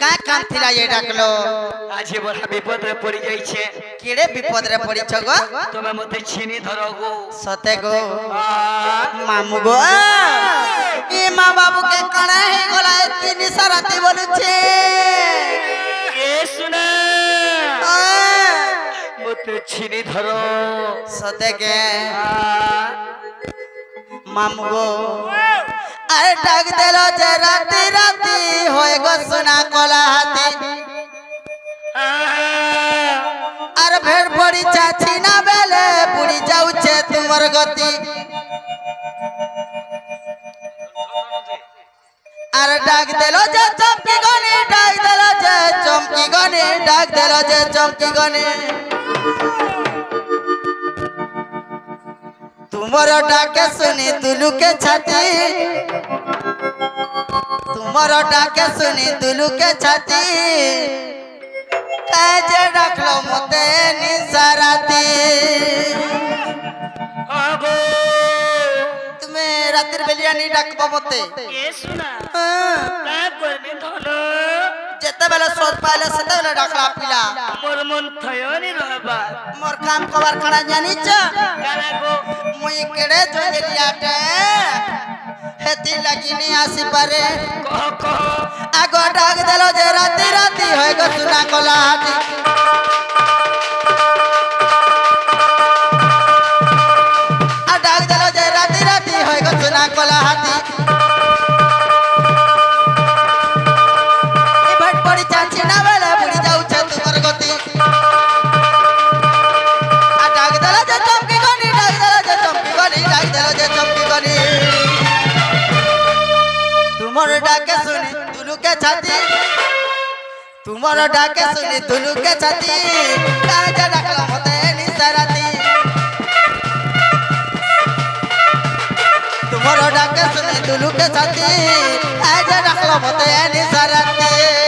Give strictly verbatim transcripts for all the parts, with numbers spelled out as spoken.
का काम थिला ये डाकलो आज बड़ा विपद रे पड़ी जाई छे केड़े विपद रे पड़ी छ गो तमे मते छीनी धरो गो सते गो मामू गो ए मां बाबू के कणा हे गला तीन सराती बोलु छे ए सुना मते छीनी धरो सते के मामू गो अरे डाक देलो जे राती राती होय गो सुना कोला हाथी अरे भेड़ पड़ी चाची ना बेले बुड़ी जाऊ छे तुमर गति अरे डाक देलो जे चमकी गने डाक देलो जे चमकी गने डाक देलो जे चमकी गने तुमरो डाके सुनी दुलू के छाती तुमरो डाके सुनी दुलू के छाती काजे डाकलो मते निसराती आगो तुम्हें रातिर बेलिया नहीं डाकबो मते ए सुना का करनी धनो जेते बेले सोच पाले सेते बेले डाकला पिला मोर मन थयो नि रहबा मोर काम कबार खड़ा जानी छ गाना गो मुई केड़े जोलियाटे हेती लगिनी आसी पारे कह कह आगो डाक देलो जे राती राती होय गो सुना कोला हाथी आ डाक देलो जे राती राती होय गो सुना कोला हाथी ए भट पड़ी चाची ना बेले बुड़ी जाऊ छे तुमर गति आ डाक देलो जे चमकी गनी डाक देलो जे चमकी गनी डाक देलो जे चमकी गनी तुमर डाके सुनी दुलू के छाती तुमर डाके सुनी दुलू के छाती काजे डाकला मते निसराती तुमर डाके सुनी दुलू के छाती काजे डाकला मते निसराती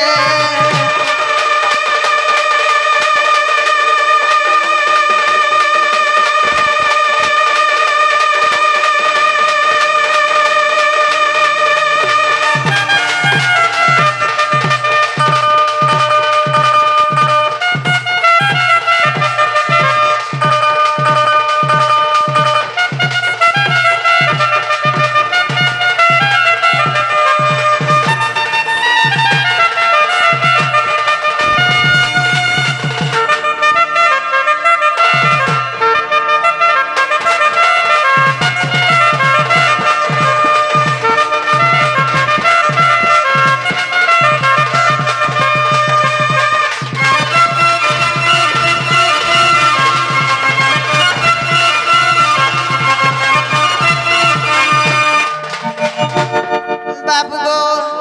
बाबू गो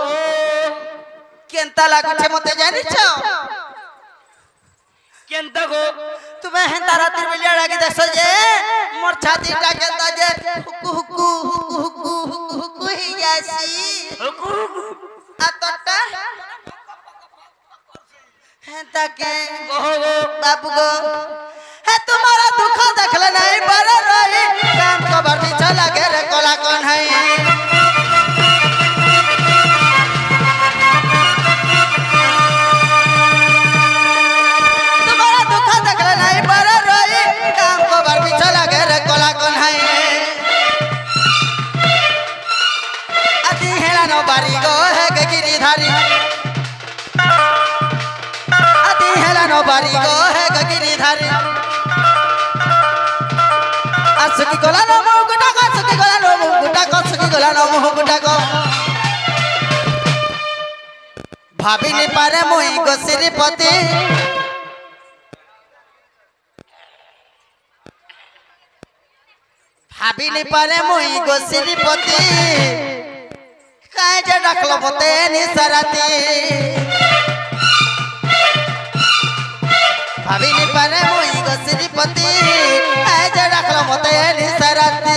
केंता लागु छे मते जानि छ केंता गो तुम्हें हेंता रातिर बेलिया लागी देखो जे मोर छाती टा केंता जे हुकु हुकु हुकु हुकु हुकु हुकु ही जासी हुकु आ तोटा हेंता के कह गो बाबू गो है तुम्हारा दुख देखले नहीं पर रही काम कबर पीछे लगे रे कोला कौन है बारी गो है गिरिधारी आती हेला नो बारी गो है गिरिधारी असुकी गोला नो मुकुटा को असुकी गोला नो मुकुटा को असुकी गोला नो मुकुटा को भाभी ने पारे मोई गो श्रीपति भाभी ने पारे मोई गो श्रीपति काजे डाकलो मते निसराती भाभी नि पारे मोई गो श्रीपति काजे डाकलो मते निसराती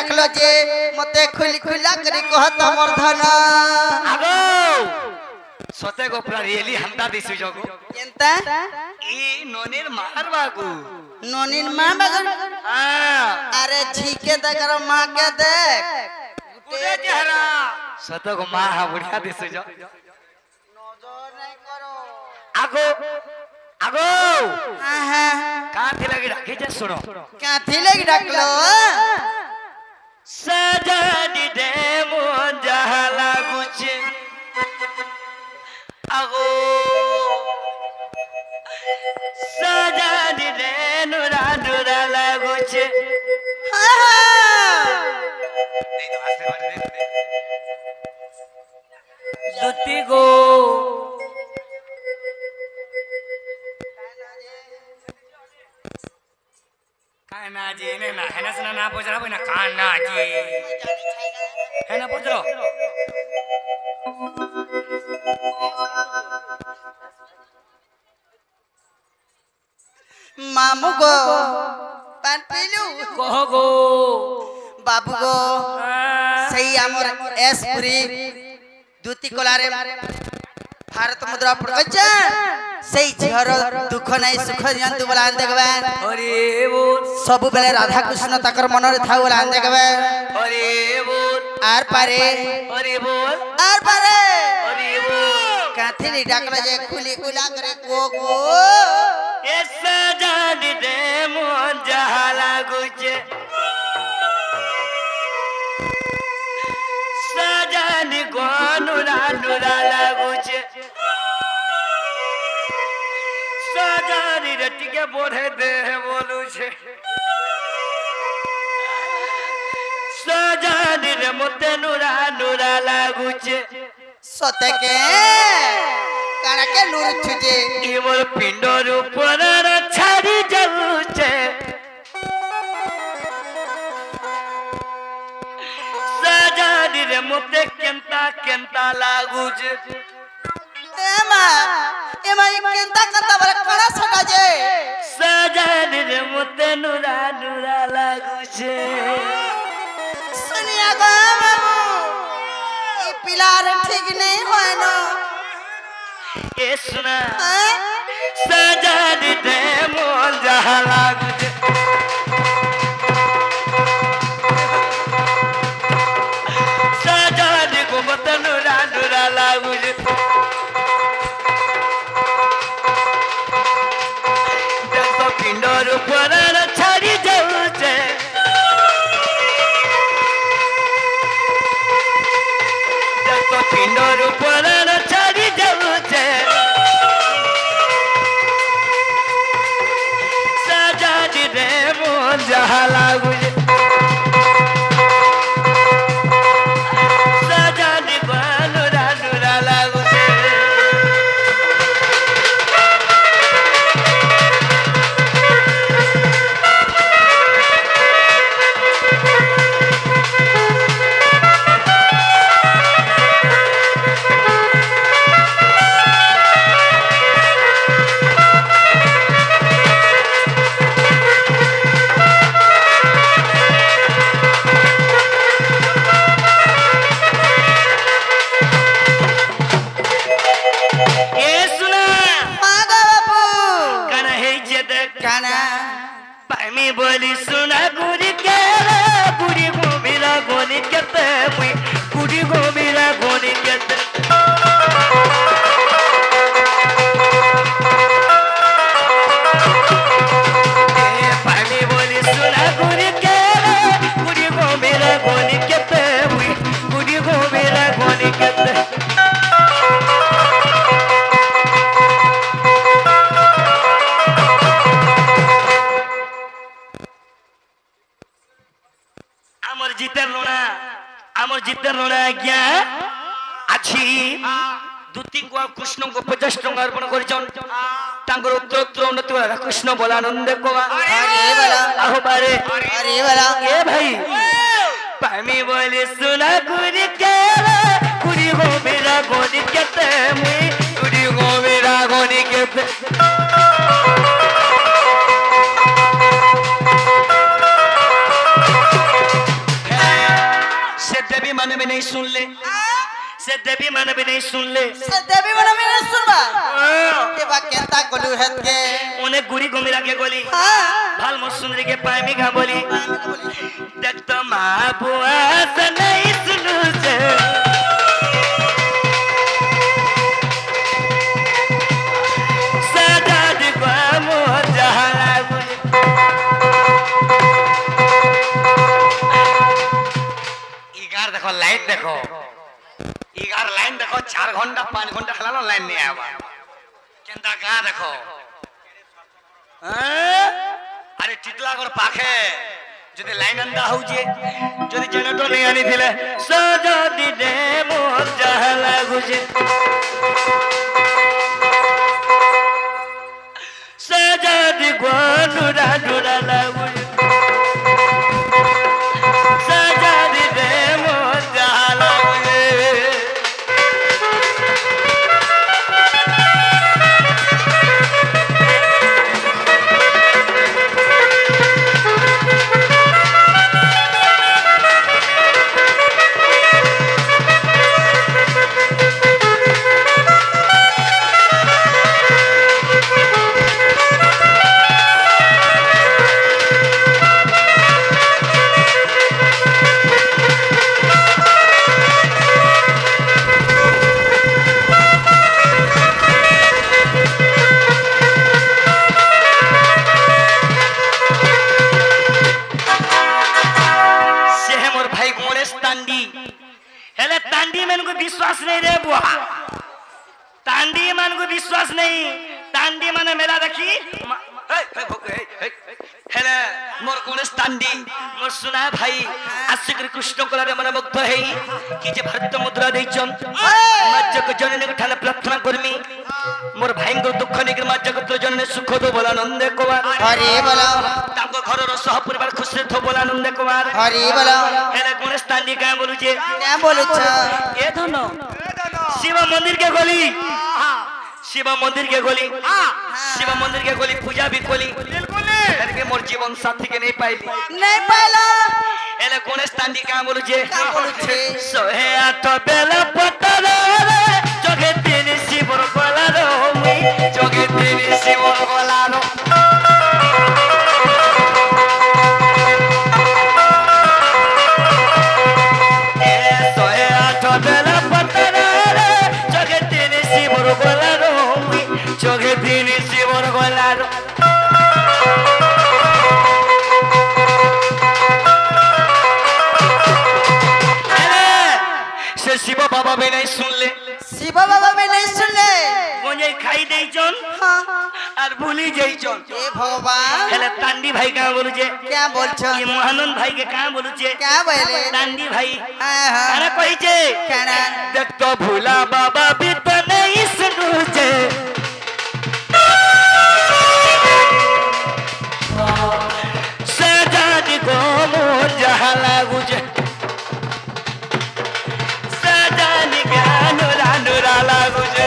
डाकलो जे मते खुली खुला करे कहत मोर धन आगो सते गो पूरा रियली हमदा दिसु जगो एंता ई नोनिर मार बागु नोनिन मां बगन हां अरे झीके दकर मां के देख पूरे चेहरा सते गो मां हा बुढ़िया दिसु जो नजर नहीं करो आगो आगो हां हां का थी लगी राखी जे सुनो क्या थी लगी डाकलो सजनी दे मोन जहाला गुचे आगो सजनी दे नुरा नुरा लागुचे दुती गो काना जी ने ना है ना सुना ना पूछ रहा ना काना जी है ना पूछ रहा मामू गो पान पीलू कहो गो बाबू गो सही आमर एसपुरी दूती कोलारे भारत मुद्रा पड़कचा सही झर दुख नहीं सुख जंतु बोला देखबा अरे बोल सब बेले राधा कृष्ण तकर मन रे थाउ बोला देखबा अरे बोल आर पारे अरे बोल आर पारे अरे बोल काथी डाकला जे खुली खुला करे को को ए सजनी दे मोन जहाला गुचे सजनी को नुरा नुरा लागुचे सजनी रटिके बोधे दे बोलू छे सजनी रे मते नुरा नुरा लागुचे सते के काना के लूर छुजे ई मोर पिंडर ऊपर छाड़ी जाउचे सजनी रे मते केंता केंता लागुचे एमा एमा ई केंता करता बरे कड़ा सटा जे सजनी रे मते नुरा नुरा लागुचे सुनिया गो बाबू ई पिलार ठीक नहीं होय न ए सुना हैं सजनी दे मोन जहाला गुचे सजनी को मते नुरा नुरा लागुचे देखो पिंडर ऊपर छाड़ी जाउचे देखो पिंडर ऊपर छाड़ी जाउचे सजनी दे मोन जहाला गुचे सजनी को नुरा नुरा लागुचे ए सुना मागा बाबू कना है जे देख काना पामी बोली सुना गुरी के गुरी गोबिला गोनी केते मुई गुरी गोबिला गोनी केते ए पामी बोली सुना गुरी के गुरी गोबिला गोनी केते मुई गुरी गोबिला गोनी केते आमर जीते रोना आमर जीते रोना आज्ञा आछि दूती को कृष्ण को पचास टंका अर्पण करिछन तांगर उत्तर उत्तर उन्नति वाला कृष्ण बोला आनंद को अरे बोला आहो बारे अरे बोला ए भाई पामी बोले सुना गुरी के गुरी गो मेरा गोनी केते मुई गुरी गो मेरा गोनी केते ले से देवी माने भी नहीं सुन ले से देवी माने भी नहीं सुनबा के बा केता कोलू हेत के उन्हें गुरी घुमिरा के गोली हां भाल मोर सुंदरी के पाए में गा बोली देख तो मां बुआ से नहीं सुनू से सदा दिवा मोर जहाला इगार देखो लाइट देखो इगार लाइन देखो चार घंटा पांच घंटा खला लाइन नहीं आवा केंदा गा देखो अरे टिटला कर पाखे जदि लाइन अंदा हो जे जदि जनरेटर नहीं आनी थिले सजा दिने मोर जहला गुजे सजा दि गोनुरा दुरा लागु सजा दिने मोर जहला विश्वास नहीं रे बुआ तांडी मान को विश्वास नहीं तांडी माने मेला देखी हेले मोर गणेश तांडी मोर सुना भाई आशिक कृष्ण कलारे मन मुग्ध हेई कि जे भारत मुद्रा देचन मज्जक जनने को ठाले प्रार्थना करमी मोर भाई को दुख निकर मज्जक जनने सुख दो बोला नंदे कुमार हरि बोला ताको घर रो सह परिवार खुश थो बोला नंदे कुमार हरि बोला हेले गणेश तांडी का बोलू जे क्या बोलू छ ए धनो शिव मंदिर के गली शिव मंदिर के गोली शिव मंदिर के गोली पूजा भी खोली बिल्कुल करके मोर जीवन साथी के नहीं पाइली नहीं पाइला एले गणेश तांडी का बोलू जे का बोलू छे सोहे आठ बेला पतर जगे तीन शिवर गला रो मुई जगे तीन शिवर गला रो ए सोहे आठ बेला पतर जगे तीन शिवर गला रो जगे तीन शिवर गला रो से शिव बाबा भी नहीं सुन ले शिव बाबा भी नहीं सुन ले मुझे खाई दे जन हां और भूली जाई जन ए भगवान हेले तांडी भाई का बोलू जे क्या बोल छ ये मोहनन भाई के का बोलू जे क्या बोले तांडी भाई हां हां अरे कहि जे केना देख तो भूला बाबा भी तो नहीं सुनू जे सजानी को मोर जहला गुजे सजानी ज्ञान रानुरा लागु जे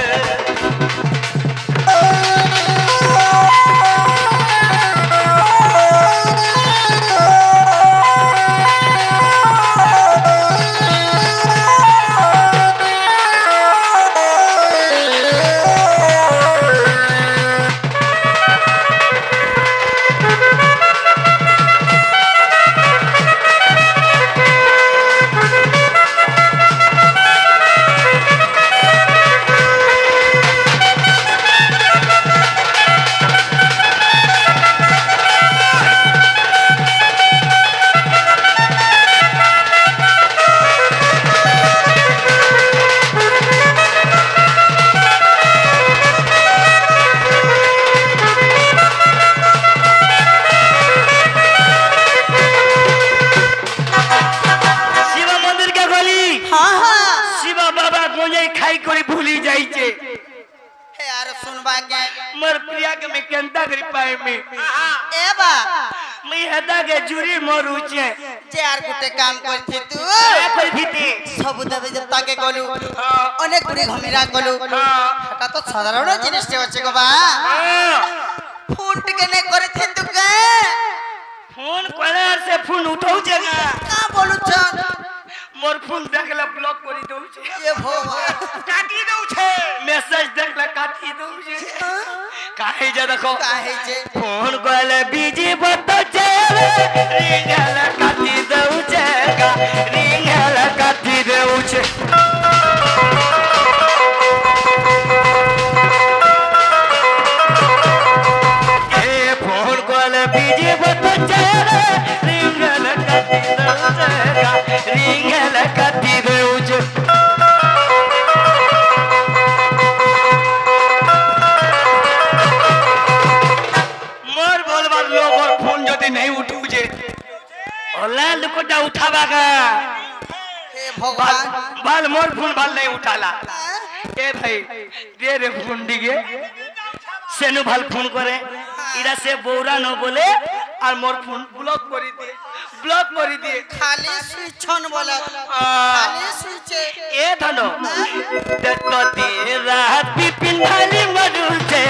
मर प्रिया के मैं केंता करी पाए में ए बा मैं हदा के जुरी मरु छे चार गुटे काम करथि तू ए कोई भीती सब दबे जता के गलु अनेक गुटे घमिरा गलु हटा तो साधारण जिनिस छे अछि गो बा फोन टिके ने करथि तू के फोन फोन करे से फोन उठाऊ जगा का बोलु छ मोर फोन देखला ब्लॉक करी दउ छे ये भगवान काटी दउ छे मैसेज देखला काटी दउ छे काहे जे देखो काहे जे फोन कोले बिजी बतो छे रिंगला काटी दउ छे का रिंगला काटी दउ छे ए फोन कोले बिजी बतो छे रिंगला काटी दउ छे का रिंगला काटी दउ छे नहीं उठू जे ओला लुकोटा उठावा का हे भगवान बाल मोर फोन बाल नहीं उठाला ए भाई दे रे फोन दिगे सेनु भाल फोन करे इरा से बोरा न बोले और मोर फोन ब्लॉक करी दे ब्लॉक करी दे खाली स्विच ऑन बोला खाली स्विच ए धनो देखो ते रात पिपिन भाली मरुल छे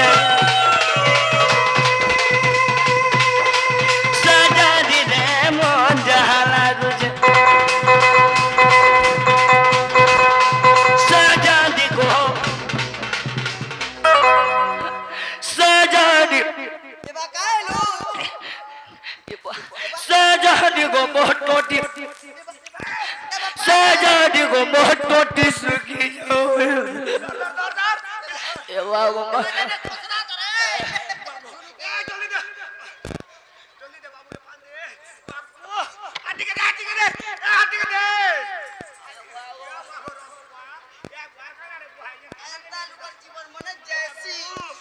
सजादी को मोटोटी सजादी को मोटोटी सुखी जाओ ए वाह वाह जल्दी दे जल्दी दे बाबू ने पान दे बाबू आटी के दे आटी के दे आटी के दे जीवन मन जैसी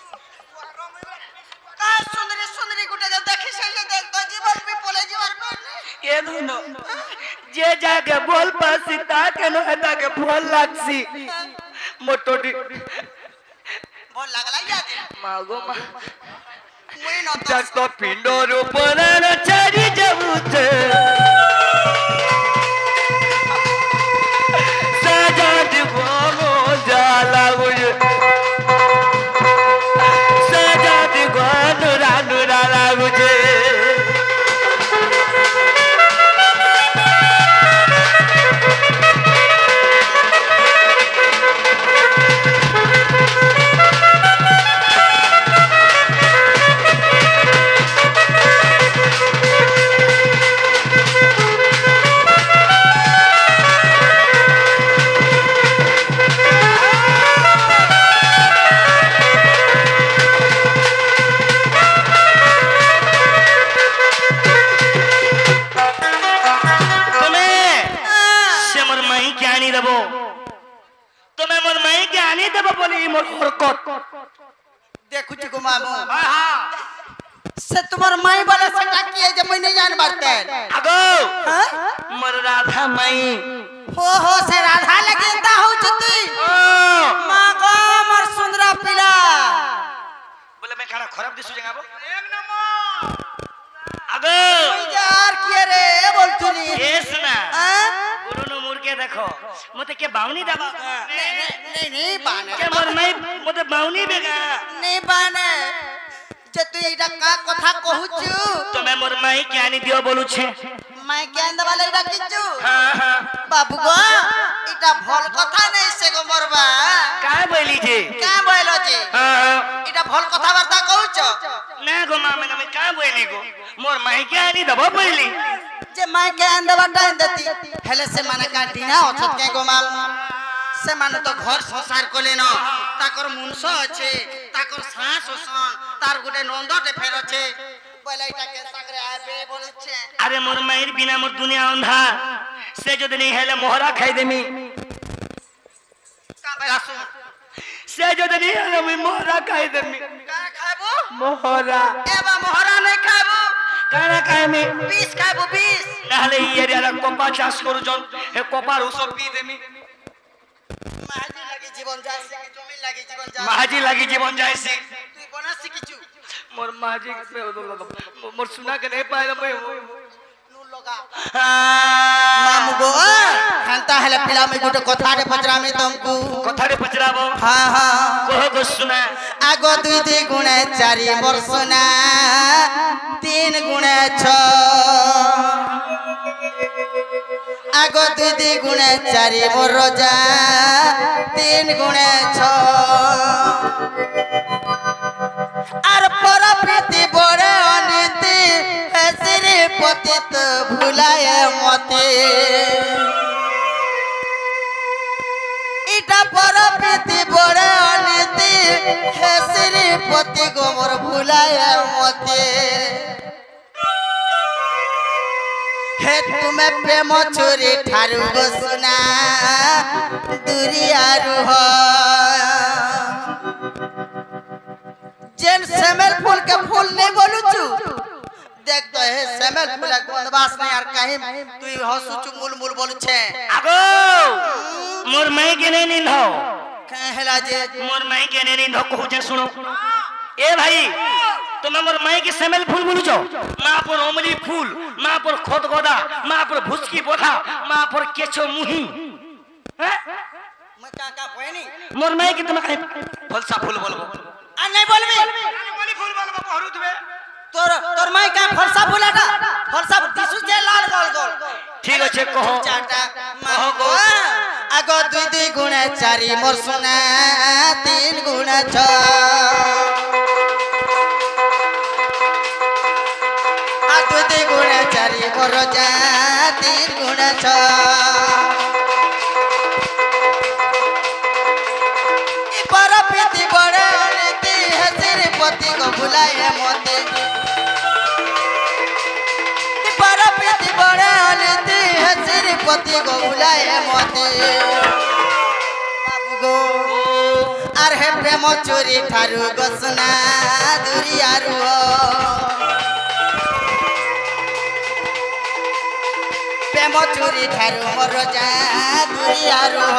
का सुंदरी सुंदरी गुटे देखि से देख तो जीवन भी बोले जीवन में ये दोनों जे जाके बोल पासी ताके न हटा के बोल लागसी मोटोटी बोल लागला याद मागो मा मुई न जग तो पिंडो रूपना न चरी जबुते सजाद गोमो जाला गुज सजाद गो नुरा नुरा लागुजे देखु छी मामू हां हां से तुम्हार माई वाला से का किए जे मैं नहीं जान बाते अगो हां मर राधा माई हो हो से राधा लगेता हो छती ओ मां गो मर सुंदरा पिला बोले मैं खाना खराब दिसु जगाबो एक नंबर अगो यार किए रे बोल तुनी एस ना हां गुरु नु मुर्गे देखो मते के बावनी दबा नहीं नहीं नहीं बाने के मोर माई मते बावनी बेगा नहीं बाने जे तू इडा का कथा कहूचू तो मैं मोर माई के आनी दियो बोलू छे मैं ज्ञान दवाले इडा किचू हां हां बाबू गो इडा भल कथा नहीं से गो मोरबा का बोली जे का बोलो जे हां हां इडा भल कथा वार्ता कहूचो ना गो मामे ना मैं का बोली गो मोर माई के आनी दबो बोली जे मैं ज्ञान दवा टाइम देती हेले से माने काटी ना अछत के गो माम से माने तो घर संसार कोले न ताकर मुनसो আছে ताकर सास ओसन तार गुटे नंदटे फेर আছে बोले इटा के सागरे आबे बोलछे अरे मोर माईर बिना मोर दुनिया अंधा से जदी नहीं हेले मोहरा खाई देमी का बयासु से जदी नहीं हेले मैं मोहरा खाई देमी का खाबो मोहरा एबा मोहरा नहीं खाबो काना खाई में बीस खाबो बीस नाले ई एरिया कोपा चाष करू जन हे कोपा रुसो पी देमी महाजी लगी जीवन जायसी की जमीन लगी जीवन जा महाजी लगी जीवन जायसी तू बना सिकिचू मोर महाजी पे मोर सुना के नहीं पाए मैं नू लगा मामू गो खानता है पिला में गुटे कथा रे पचरा में तुमको कथा रे पचराबो हां हां कहो गो सुना आगो दुई दुई गुणे चारि वर्ष ना तीन गुणे छ आगो दुई दुई गुणे चारि मोर रजा तीन गुणे छ आर पर प्रीति बड़े अनीति श्री पतित भुलाए मते इटा पर प्रीति बड़े अनीति श्री पति गोमर भुलाए मते हे तुम्हें प्रेम चोरी ठारू गो सुना दूरिया रुह जेन सेमेल फूल के फूल नहीं बोलू चू देख तो है सेमेल फूल गंधवास नहीं यार कहीं तू हंसू चू मूल मूल बोलू छे आगो मोर मैं के नहीं नींद हो कहला जे मोर मैं के नहीं नींद हो कहू जे सुनो ए भाई तुम मोर माई के सेमेल फूल बोलू छो मां पर ओमली फूल मां पर खोद गोदा मां पर भुसकी बोधा मां पर केछो मुही हैं मैं का का पहनी मोर माई के तुम कहीं फलसा फूल बोलबो आ नहीं बोलबी बोली फूल बोलबो बहुत बे तोर तोर माई का फलसा फूलाटा फलसा दिसु जे लाल गोल गोल ठीक আছে कहो चाटा कहो गो आगो दुई दुई गुणे चारि मोर सोना तीन गुणे छ आ दुई दुई गुणे चारि मोर रजा तीन गुणे छ ई पर प्रीति बड़े अनीति श्री पति को भुलाए मते ई पर प्रीति बड़े अनीति श्री पति को भुलाए मते बाबू गो आर हे प्रेम चोरी ठारू गसना दूरिया रुह प्रेम चोरी ठारू मोर जा दूरिया रुह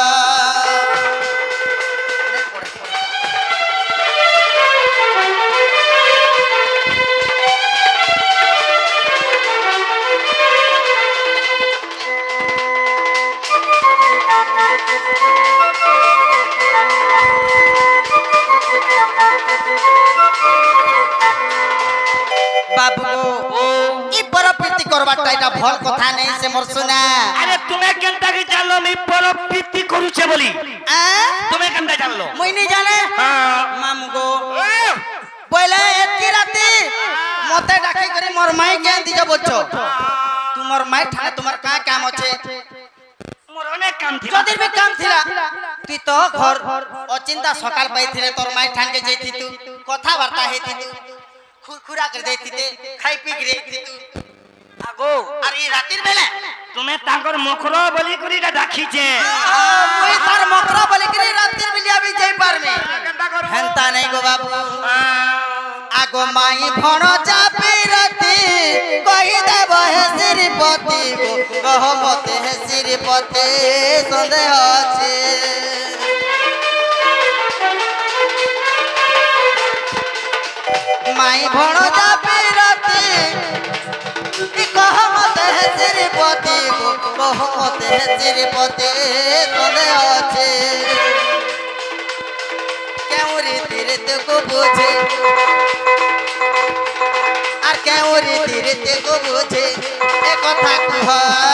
बाबू ई पर प्रीति करबा टाइटा भल कथा नहीं से मोर सुना अरे तुम्हें केनता के जानलो मी पर प्रीति करू छे बोली आ तुम्हें केनता जानलो मुई नहीं जाने हां मामू गो पहले एती राती मते डाकी करी मोर माई के दी जब बच्चो तू मोर माई ठाने तुम्हार का काम अछि मोर अनेक काम थी जदिर भी काम थिला तू तो घर अचिंता सकाल पाई थिले तोर माई ठान के जैती तू कथा वार्ता हेती तू खुरखुरा कर देती थे खाई पी गिरे थी तू आगो अरे रातिर बेले तुम्हें ताकर मखरो बोली करी डाकी छे मुई तार मखरो बोली करी रातिर बिलिया भी जई पार में हंता नहीं गो बाबू आगो माई भणो चापी राती कहि देबो हे श्रीपति गो कह मते हे श्रीपति संदेह अछि माई भणो चापी राती कह मते हे श्रीपति गो कह मते हे श्रीपति संदेह अछि क्यों रीति रीति को बुझे और क्यों रीति रीति को बुझे एक कथा कह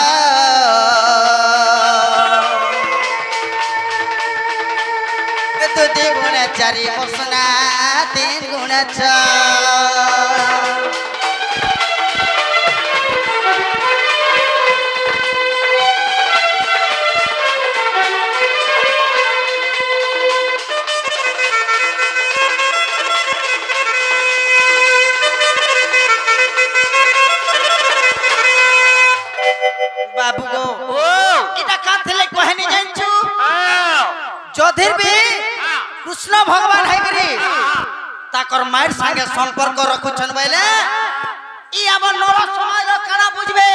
तू दी गुणे चारि मोर सोना तीन गुणे छ बाबू गो ओ इटा का थिले कहनी जानछु हां जोधिर भी कृष्ण भगवान है करी ताकर मार संगे संपर्क रखुछन बइले ई हमर नव समाज रो काना बुझबे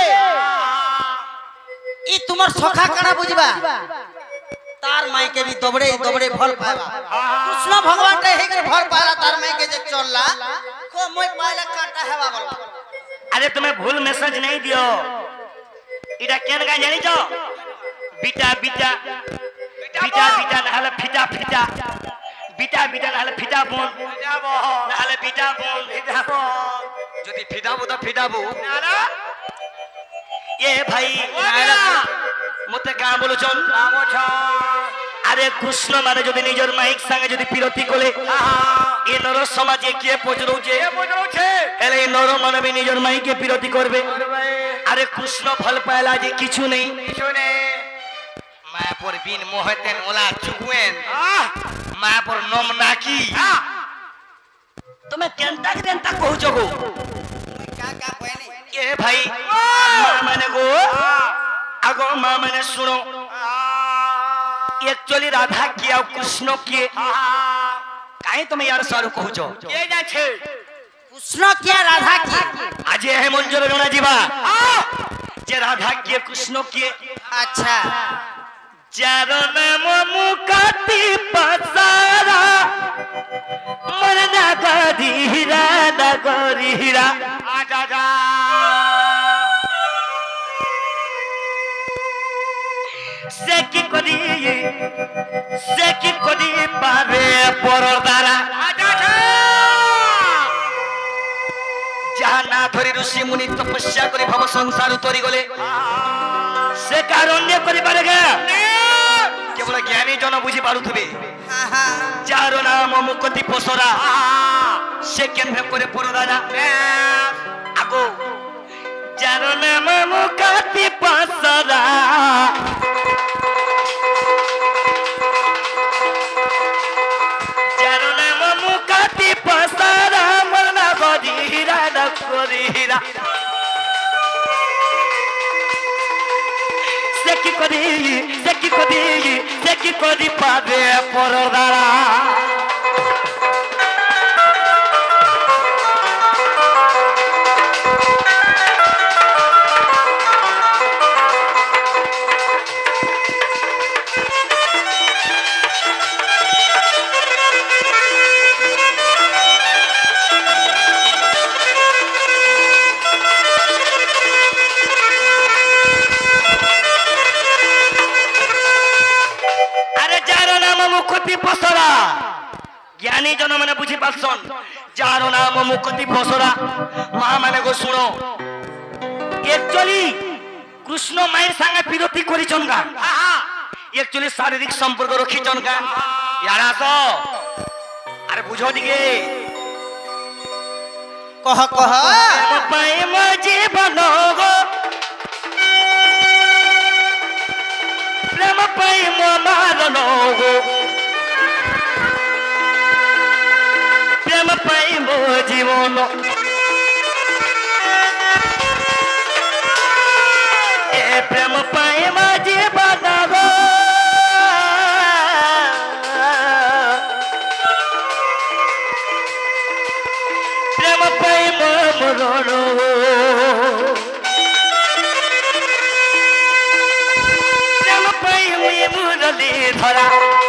ई तुमर सखा काना बुझबा तार माई के भी दबड़े दबड़े फल पावा कृष्ण भगवान रे हे कर फल पाला तार माई के जे चलला को मोय पाइला काटा हेवा बोला अरे तुम्हें भूल मैसेज नहीं दियो इटा केन का जानी छो बीटा बीटा बीटा बीटा नहले फिटा फिटा बीटा बीटा नहले फिटा बोन फिटा बो नहले बीटा बोन फिटा बोन যদি ফিটাবো তো ফিটাবো ये भाई मते का बोलुछन अरे कृष्ण माने जदि निजर माइक संगे जदि पिरती कोले ए नर समाज के पजरौछे पजरौछे एले नर माने भी निजर माइक के पिरती करबे अरे कृष्ण फल पायला जे किछु नहीं किछु नहीं मायापुर बिन मोहतेन ओला चुकुएन मायापुर नम नाकी तुम्हें केंता केंता कहूछ गो का का कहने ए भाई मां माने गो आगो मां माने सुनो एक्चुअली राधा की और कृष्ण की काहे तुम यार सारू कहूछ के जा छे कृष्ण क्या राधा की आज है मंजूर जोना जीवा जे राधा की कृष्ण की अच्छा चारो नाम मुकाती पसारा मरना गरीरा ना गरीरा आजा जा से की करी से की करी पावे परदारा आजा जा जहाँ ना धरी ऋषि मुनि तपस्या करी भव संसार तोरी गले से कारण्य करी पारेगा केवल ज्ञानी जन बुझी पारुथबे हां हां चारो नाम मुक्ति पोसरा से केन करे परदारा आगो चारो नाम मुक्ति पोसरा चारो नाम मुक्ति पोसरा मरना गरीरा न गरीरा से की करी से की करी से की करी पावे परदारा ज्ञानी जन मैंने बुझी पासन जार नाम मुक्ति पोसरा मां माने गो सुनो एक्चुअली कृष्ण माई संगे विरोधी करिछन का एक्चुअली शारीरिक संपर्क रखिछन का यारा तो अरे बुझो दिगे कह कह पाए म जीवन गो प्रेम पाए म मारन गो प्रेम पाई मो जीवन ए प्रेम पाई मो जीवन गो प्रेम पाई मो मरण प्रेम पाई मुई मुरली धरा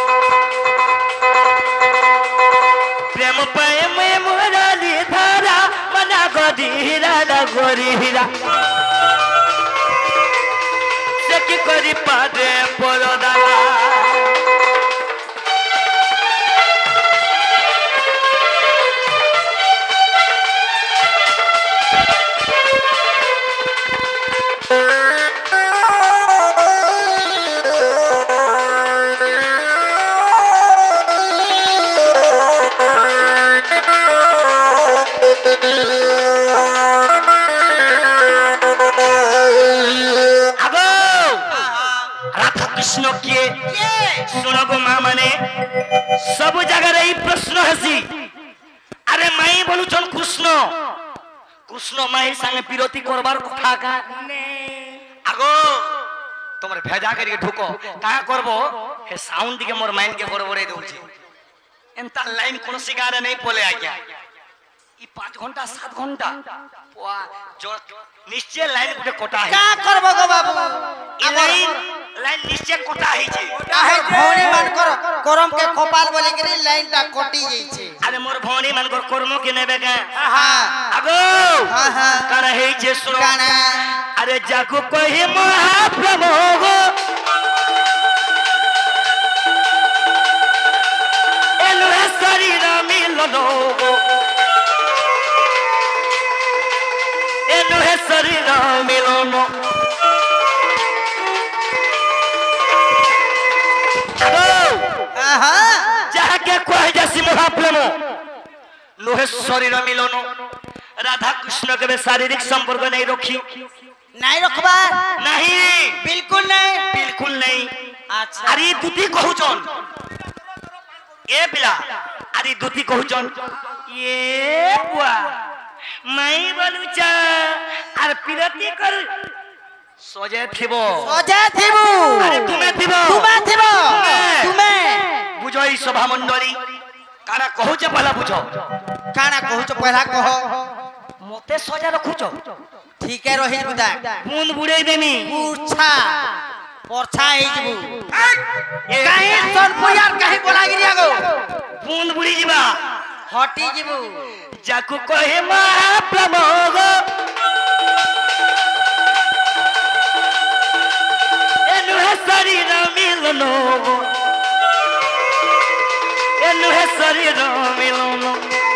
प्रेम पाए मैं मुरली धारा मना गरीरा ना गरीरा से की करी पादे परदारा कृष्ण किए सुनो गो मां माने सब जगह रही प्रश्न हसी अरे माई बोलू चल कृष्ण कृष्ण माई संगे विरोधी करबार कथा का आगो तुमर भेजा करके ढुको का करबो हे साउंड दिके मोर माइंड के गड़बड़े दउची एंता लाइन कोनो सिगारे नहीं पोले आज्ञा ई पाँच घंटा सात घंटा पोआ जो निश्चय लाइन गुटे कोटा है का करबो गो बाबू ई लाइन लाइन निश्चय कोटा है जे काहे भौणी मान कर करम के कपाल बोले के लाइन ता कटी जाई छे अरे मोर भौणी मान कर कर्म के नेबे का हां आगो हां हां कर है जे सुनो गाना अरे जाको कहि महाप्रभु गो एलो शरीर मिलनो गो एलो शरीर मिलनो आहा जहा के कहे जासी महाप्रेम नोहे शरीर मिलन राधा कृष्ण के शारीरिक संपर्क नहीं रखी नहीं रखबा नहीं बिल्कुल नहीं बिल्कुल नहीं अच्छा अरे दुती कहूचन ए पिला अरे दुती कहूचन ये बुआ मैं बोलुचा आर पिरती कर सोजे थिबो सोजे थिबो अरे तुम्हें थिबो तुम्हें थिबो तुम्हें। तुम्हें बुझो ई सभा मंडली काना कहूचे पहला बुझो काना कहूच पहला कहो मोते सोजा रखुचो ठीक है रोहित बुदा बूंद बुड़े देनी पूछा परछा ही जबू कहीं सोनपुर यार कहीं बोला गिरिया गो बूंद बुड़ी जीवा हटी जबू जाकू कहे महाप्रभु गो एनु है शरीर मिलनो गो एनु है शरीर मिलनो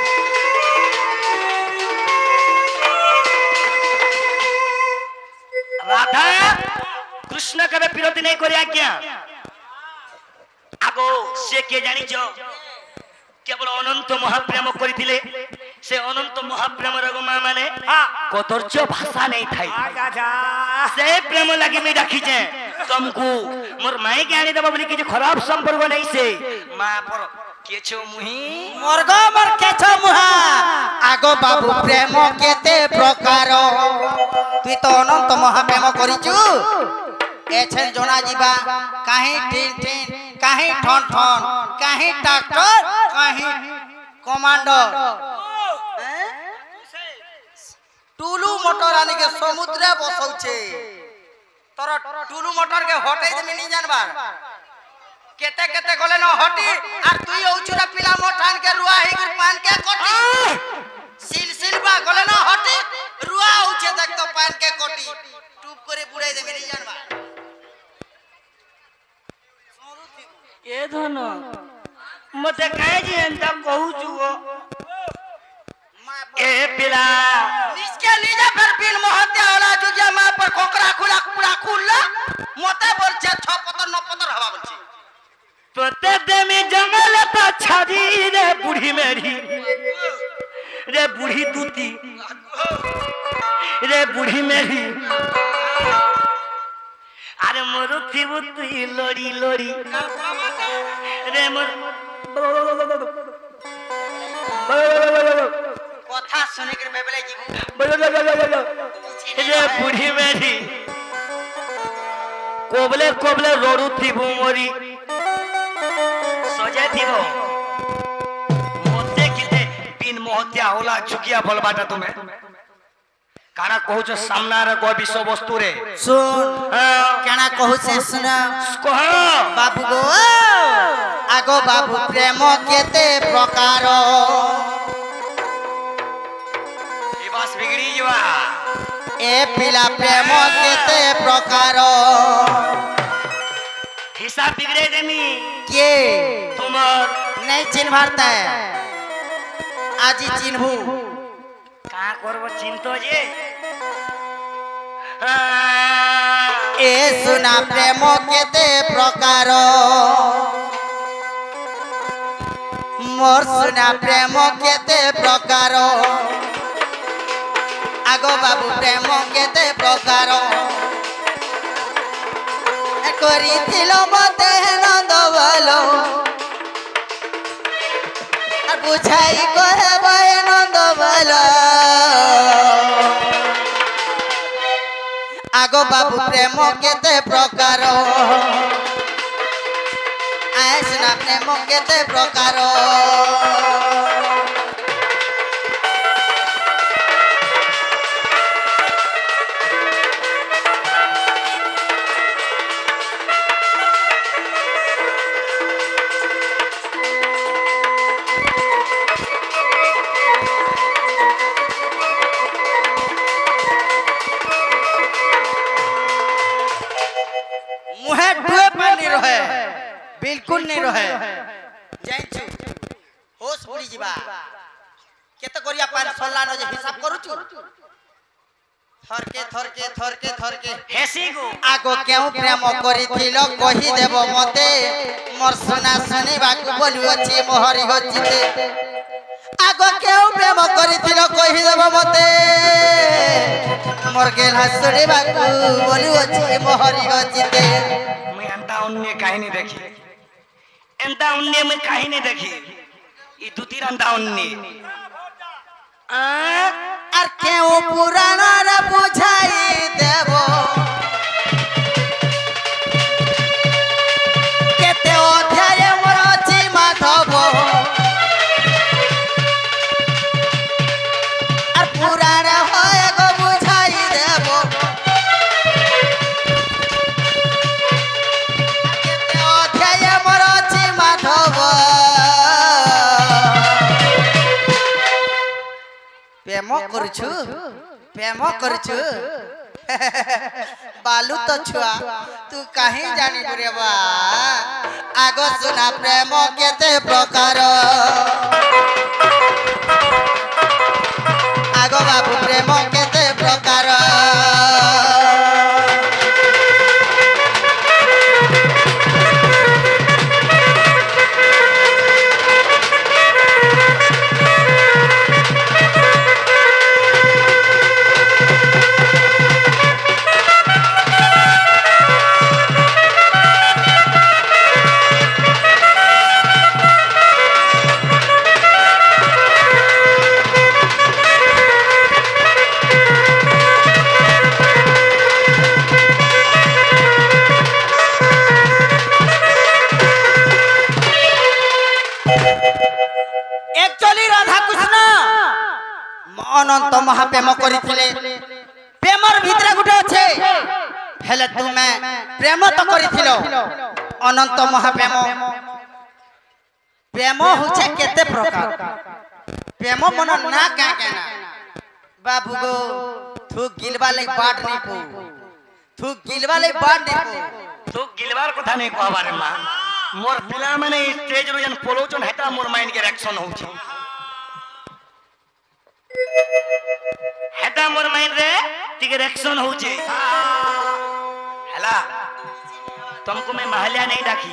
राधा कृष्ण कबे विरोधी नहीं करे आज्ञा आगो से के जानी जो केवल अनंत महाप्रेम करथिले से अनंत महाप्रेम रगो मा माने कतर्च भाषा नहीं थाई से प्रेम लागि मी डाकी जे तुमको मोर माई के आनी दबा बोली कि खराब संपर्क नहीं से मा पर केछो मुही मोरगो मोर केछो मुहा आगो बाबू प्रेम केते प्रकार तू तो अनंत महाप्रेम करिचु एछन जोना जीवा काहे टिन टिन काहे ठन ठन काहे डॉक्टर काहे कमांडर टुलू मोटर आनी के समुद्र बसौछे तोर टुलू मोटर के हटै दे नहीं जानबा केते केते गले न हटी आ तुई औचुरा पिला मोठान के रुआ ही के पान के कोटी सिल सिल बा गले न हटी रुआ औचे देख तो पान के कोटी टूप करे बुड़ाई दे नहीं जानबा ए धन मते काहे जे अंत कहू छु ए पिला निसके लीजा फिर बिन महत्या होला जुजिया मां पर कोकरा खुला पूरा खुला मते बोल छे छ पतर न पतर हवा बोल छे तोते दे में जंगल ता छादी रे बूढ़ी मेरी रे बूढ़ी दूती रे बूढ़ी मेरी अरे मोर थिबु तुई लोड़ी लोड़ी रे मोर कथा सुने के बेबले जीबू रे बूढ़ी मेरी कोबले कोबले रोडू थिबु मोरी सजे थिबो मोते किते बिन मोहत्या होला झुकिया बोलबाटा तुम्हें काना कहू छ सामना रे को विषय वस्तु रे सुन हाँ। केना कहू से सुना कह बाबू गो आगो बाबू प्रेम केते प्रकार ई बस बिगड़ी जवा ए पिला प्रेम केते प्रकार हिसाब बिगड़े देमी के तुमर नहीं चिन्ह भारता है आज ही चिन्हू का करबो चिंतो जे ए सुना प्रेम केते प्रकार मोर सुना प्रेम केते प्रकार आगो बाबू प्रेम केते प्रकार करिथिल मते नंद बोलो बुझाई कहबे नंद बोलो आगो बाबू प्रेम केते प्रकार आयसना प्रेम केते प्रकार मुहे डुए पानी रहे बिल्कुल नहीं रहे जाइछु होश बुड़ी जीवा केते करिया पान सल्ला न जे हिसाब करू छु थरके थरके थरके थरके हेसी गो आगो केउ प्रेम करिथिलो कहि देब मते मोर सुना सुनिबाकू बोलुअछि मोहरी गचिते आगो केउ प्रेम करिथिलो कहि देब मते मोर गेला सुनिबाकू बोलुअछि मोहरी गचिते मैं एंता उन्ने काहिनी देखी एंता उन्ने मैं काहिनी देखी ई दुती रंता उन्ने आ आर केउ पुराण रे बुझाई देबो केते अध्याय मोर अछि माधव आर पुराण होय गो बुझाई देबो केते अध्याय मोर अछि माधव प्रेम करछु प्रेम करछु बालू तो छुआ तू कहीं जानी रे बा आगो सुना प्रेम केते प्रकार आगो बाबू प्रेम केते प्रकार अनंत महाप्रेम करिथिले प्रेमर भितरे गुटे छे हेले तुमे प्रेम तो करिथिलो अनंत महाप्रेम प्रेम होछे केते प्रकार प्रेम मन ना का केना बाबू गो थु गिलबा ले बाट नहीं पो थु गिलबा ले बाट नहीं पो तू गिलबार कथा नहीं कहबारे मां मोर पिला माने स्टेज रो जन पोलोचन हेता मोर माइंड के रिएक्शन होउछ हेता मोर माइंड रे टिके रिएक्शन होउछे हला तुमको मैं महलिया नहीं डाकी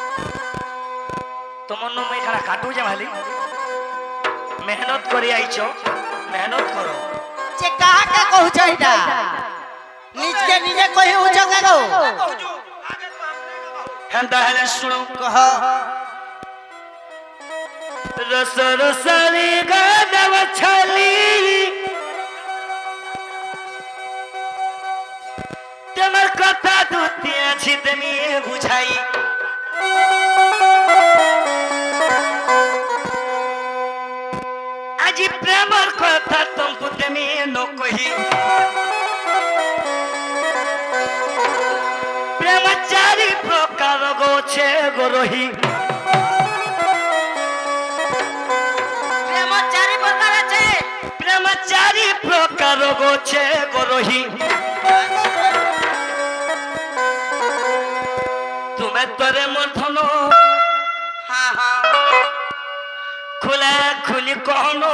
तुमनो मैं खरा काटू जे माली मेहनत करी आइछो मेहनत करो जे कहा का कहू छैटा निज के निजे कहि उछ के गो हेंता हेले सुनो कह रस रसरी गादव छली तमर कथा दुतिया छितमी बुझाई आज प्रेमर कथा तुमको तमी न कही प्रेम चारि प्रकार गो छे गो रही चारि प्रकार गो छे गो रही तुम्हें तोरे मथनो हाँ हाँ खुला खुली कहनो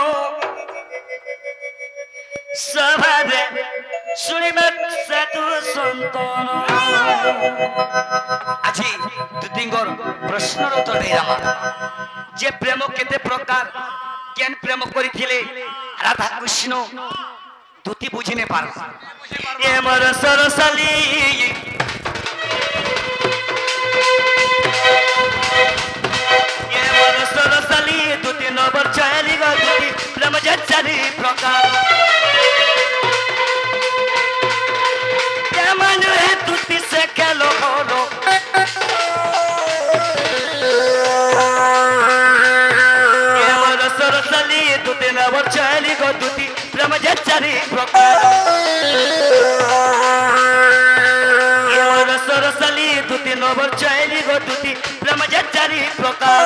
सभारे सुनिबे साधु संतन আজি दुतिंगर प्रश्नर उत्तर दे रामा जे प्रेम केते प्रकार केन प्रेम करिथिले राधा कृष्ण दुती बुझिने पार ए मोर सरसली ए मोर सरसली दुती नबर चाली ग दुती प्रेम जचारी प्रकार प्रेम है दुती से खेलो होलो ए मोर सरसली दुती नबर चाली ग दुती प्रेम जचारी प्रकार ए मोर सरसली दुती नबर चाली ग दुती प्रेम जचारी प्रकार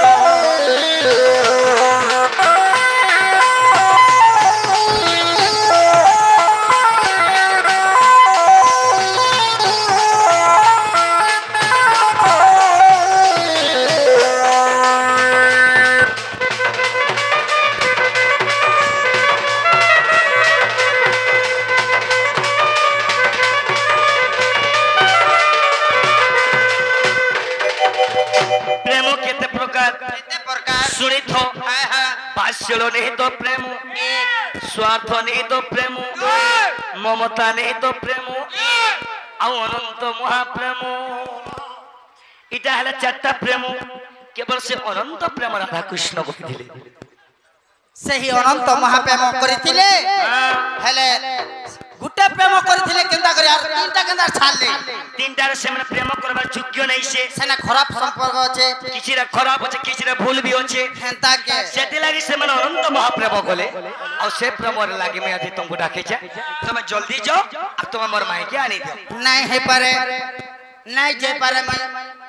ଛଳ ନେଇ ତ ପ୍ରେମ ସ୍ୱାର୍ଥ ନେଇ ତ ପ୍ରେମ ମମତା ନେଇ ତ ପ୍ରେମ ଆଉ ଅନନ୍ତ ମହାପ୍ରେମ ଏଟା ହେଲା ଚାରିଟା ପ୍ରେମ କେବଳ ସେ ଅନନ୍ତ ପ୍ରେମ ରାଧା କୃଷ୍ଣ କହିଥିଲେ ସେହି ଅନନ୍ତ ମହାପ୍ରେମ କରିଥିଲେ ହେଲେ गुटे प्रेम करथिले केंदा करी यार तीनटा केंदा छाड़ले तीनटा रे से माने प्रेम करबा योग्य नै से सेना खराब संपर्क अछि किछिरा खराब अछि किछिरा भूल भी अछि हेंता के सेति लागि से माने अनंत महाप्रेम कोले और से प्रेम रे लागि मैं आदि तुमको डाके जा तुम जल्दी जाओ और तुम मोर माई के आनी दो नहीं है पारे नहीं जे पारे मैं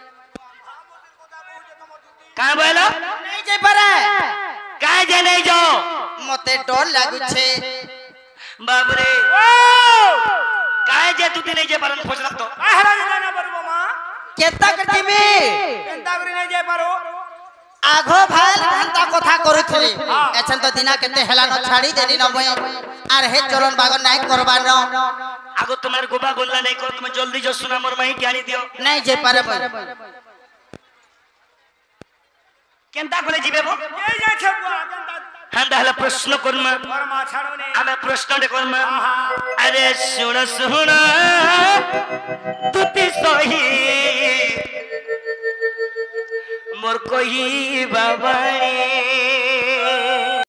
का बोलो नहीं जे पारे का जे नहीं जाओ मते डर लागु छे बाबरे काय जे तू नहीं जे पारन खोजला तो आहरा ना परबो मां केता करती मी केंता करी नहीं जे पारो आघो भाल घंटा कथा करूथली एछन तो दिना केते हेला न छाड़ी देनी न मैं आर हे चलन बागन नहीं करबार न आगो तुम्हारे गोबा गोल्ला नहीं करो तुम जल्दी जो सुना मोर माई ज्ञानी दियो नहीं जे पारे मैं केंता कोले जीवे बो ए जे छबुआ केंता हंदा हला प्रश्न करमा मोर मा छाड़ो ने आमे प्रश्न दे करमा अरे सुन सुन तुति सही मोर कोही बाबा